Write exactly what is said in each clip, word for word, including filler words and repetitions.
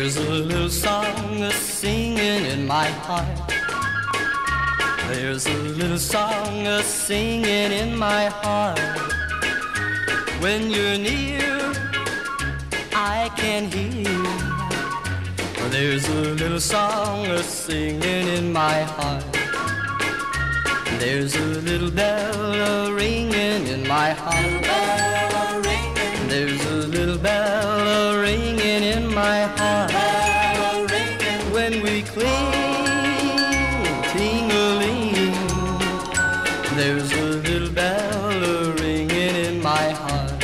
There's a little song a singing in my heart. There's a little song a singing in my heart. When you're near, I can hear. There's a little song a singing in my heart. There's a little bell a ringing in my heart. There's a little bell a ringing in my heart. When we cling, ting-a-ling, there's a little bell a ringing in my heart.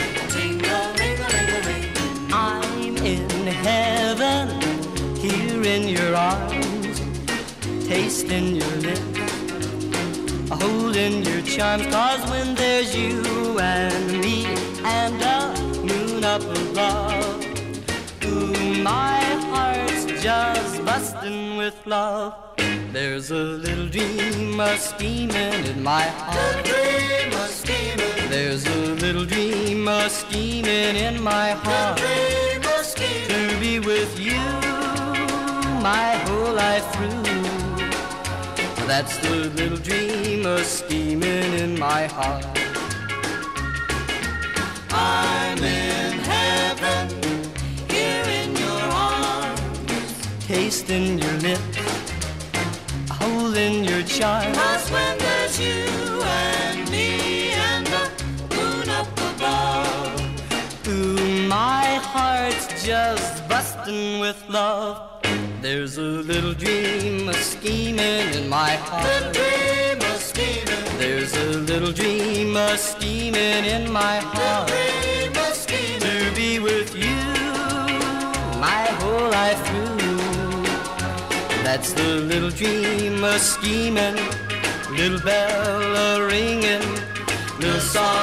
I'm in heaven, here in your arms, tasting your lips, holding your charms. 'Cause when there's you and me and the moon up above, ooh, my heart's just busting with love. There's a little dream a scheming in my heart. Dream a scheming. There's a little dream a scheming in my heart. Dream a scheming. To be with you my whole life through. That's the little dream a scheming in my heart. I'm in heaven, here in your arms, tasting your lips, holding your charms. 'Cause when there's you and me and the moon up above, ooh, my heart's just busting with love. There's a little dream a scheming in my heart. Dream a scheming. There's a little dream a scheming in my heart. Dream a scheming. To be with you my whole life through. That's the little dream a scheming, little bell a ringing, little song